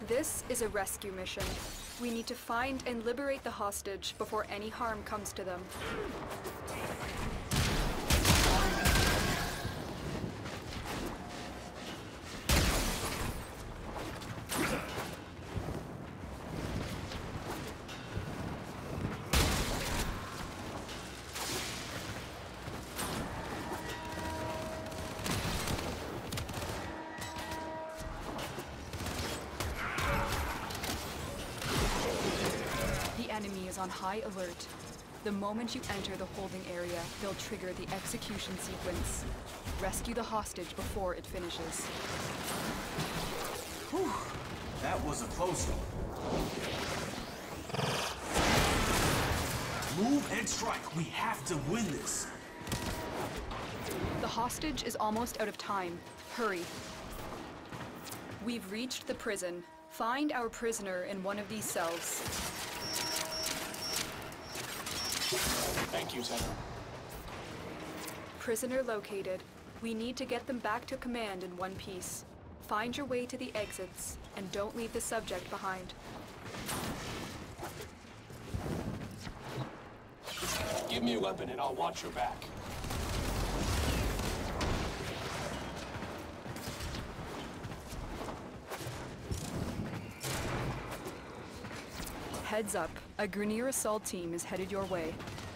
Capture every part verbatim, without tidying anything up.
This is a rescue mission. We need to find and liberate the hostage before any harm comes to them. The enemy is on high alert. The moment you enter the holding area, they'll trigger the execution sequence. Rescue the hostage before it finishes. Whew. That was a close one. Move and strike. We have to win this. The hostage is almost out of time. Hurry. We've reached the prison. Find our prisoner in one of these cells. Thank you, Tenor. Prisoner located. We need to get them back to command in one piece. Find your way to the exits, and don't leave the subject behind. Give me a weapon and I'll watch your back. Heads up, a Grineer assault team is headed your way.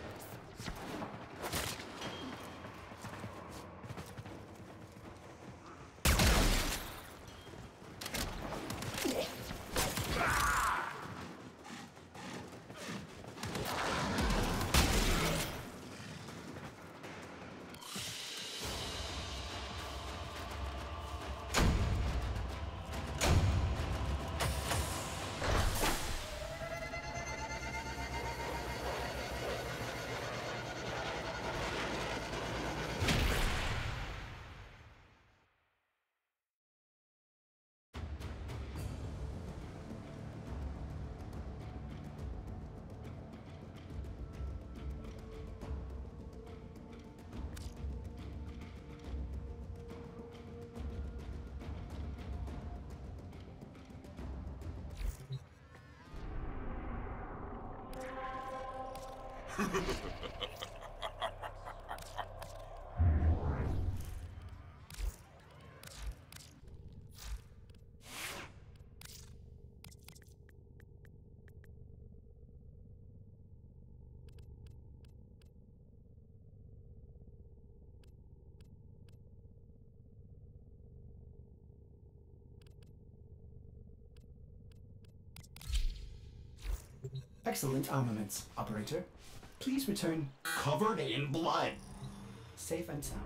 Excellent armaments, operator. Please return covered in blood. Safe and sound.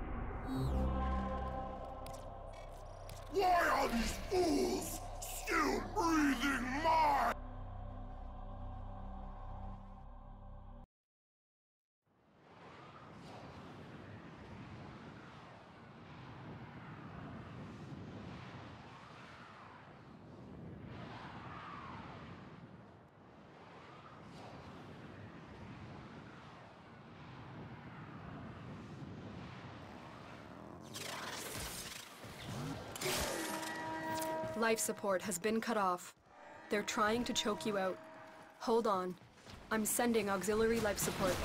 Why are these fools still breathing mine? Life support has been cut off. They're trying to choke you out. Hold on. I'm sending auxiliary life support.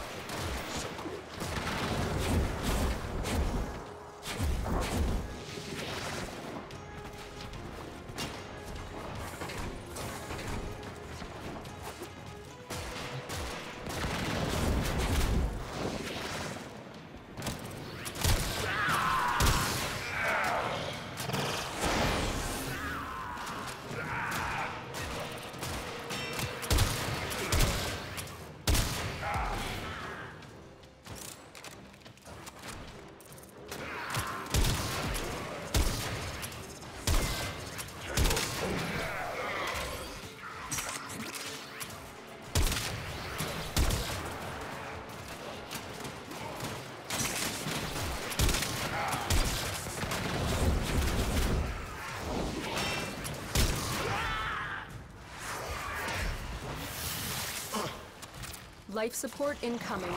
Life support incoming.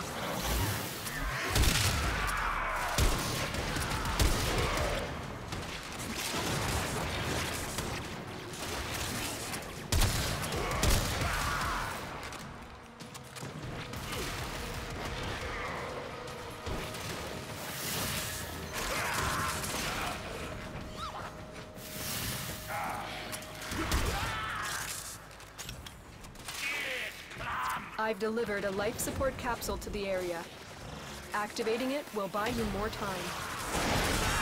I've delivered a life support capsule to the area. Activating it will buy you more time.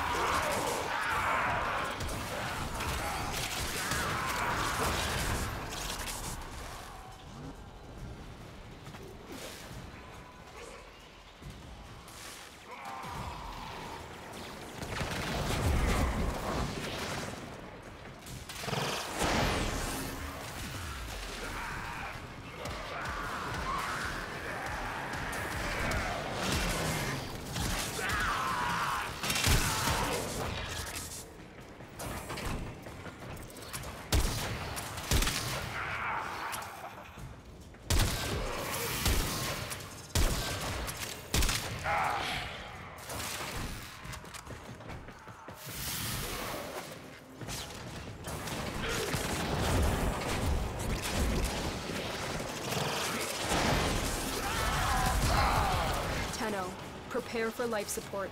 Tenno, prepare for life support.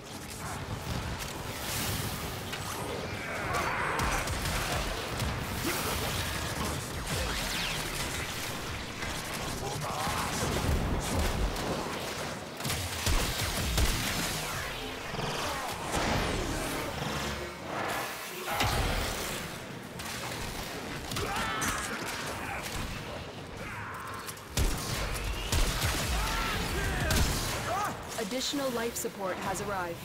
Additional life support has arrived.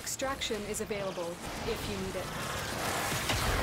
Extraction is available if you need it.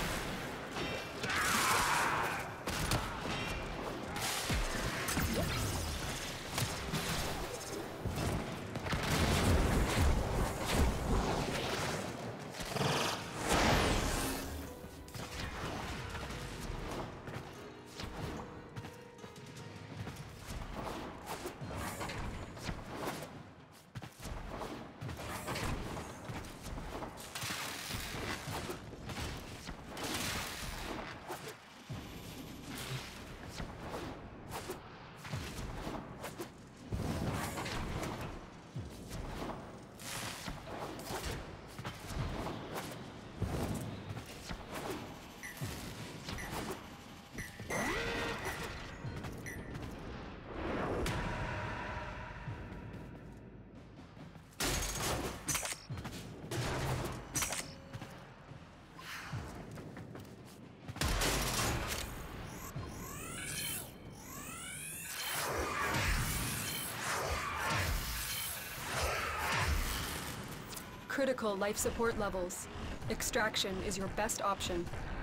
Critical life support levels. Extraction is your best option.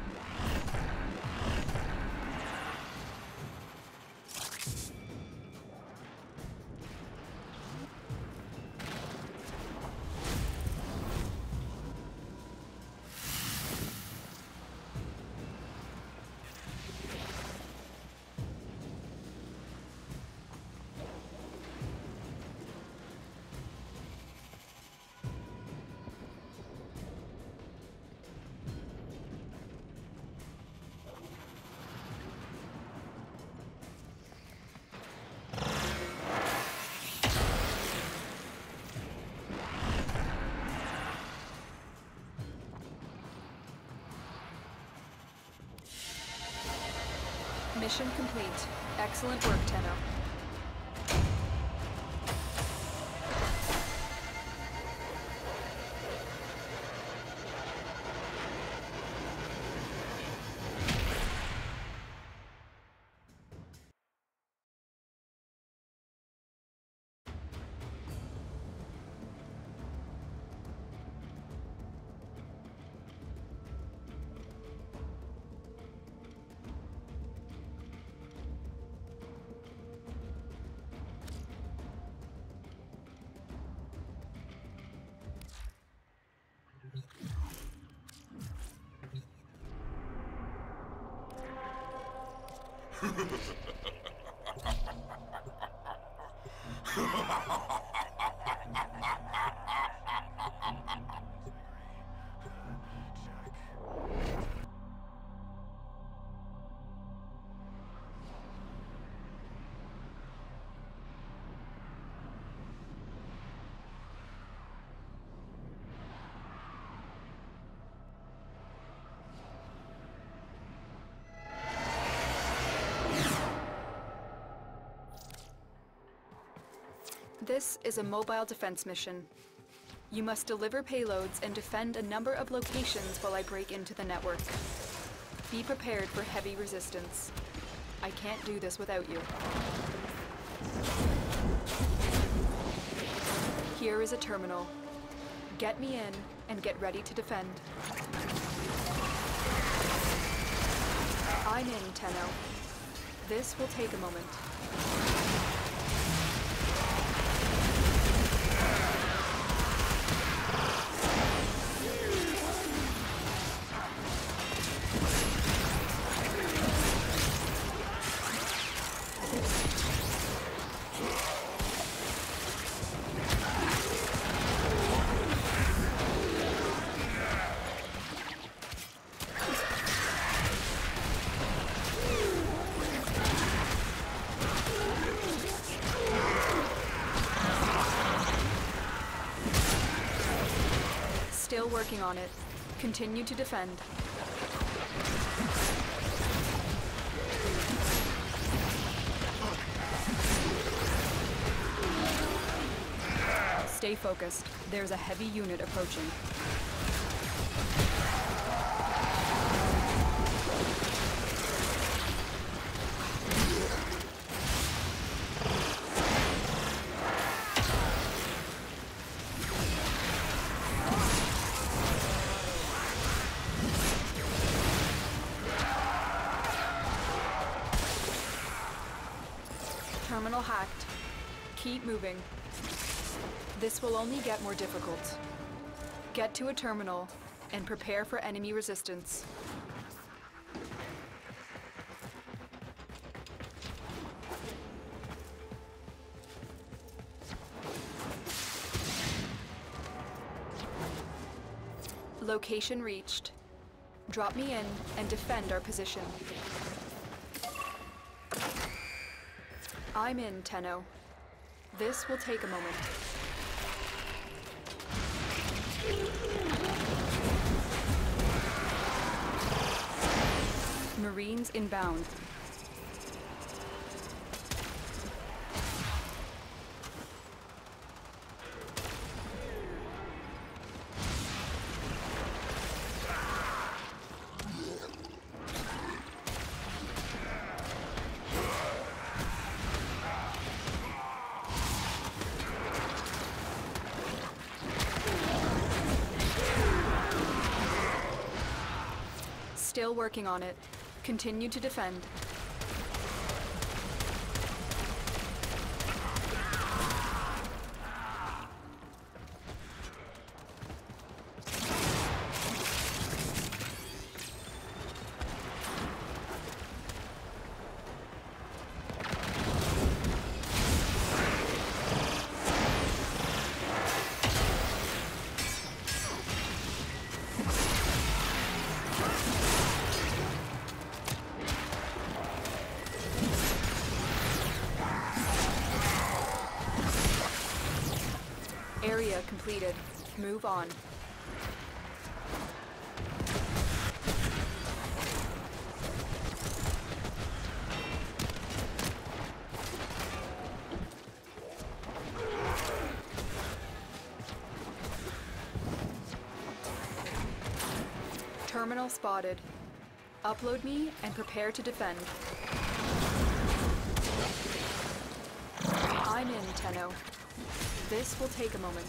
Mission complete. Excellent work, Tenno. This is a mobile defense mission. You must deliver payloads and defend a number of locations while I break into the network. Be prepared for heavy resistance. I can't do this without you. Here is a terminal. Get me in and get ready to defend. I'm in, Tenno. This will take a moment. Still working on it. Continue to defend. Stay focused. There's a heavy unit approaching. Terminal hacked. Keep moving. This will only get more difficult. Get to a terminal and prepare for enemy resistance. Location reached. Drop me in and defend our position. I'm in, Tenno. This will take a moment. Marines inbound. Still working on it. Continue to defend. Area completed. Move on. Terminal spotted. Upload me and prepare to defend. I'm in, Tenno. This will take a moment.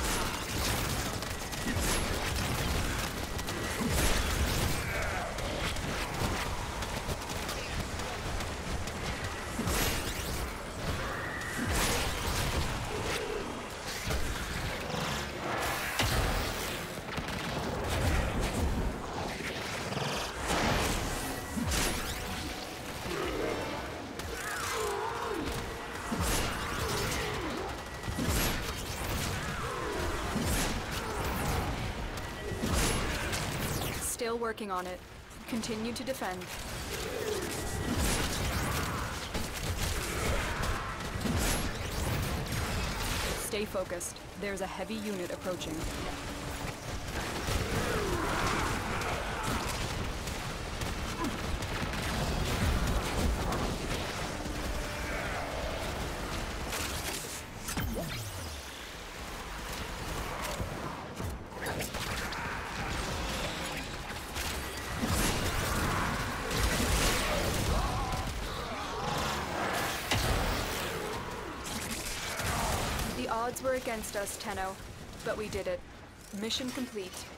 Still working on it. Continue to defend. Stay focused. There's a heavy unit approaching. The odds were against us, Tenno, but we did it. Mission complete.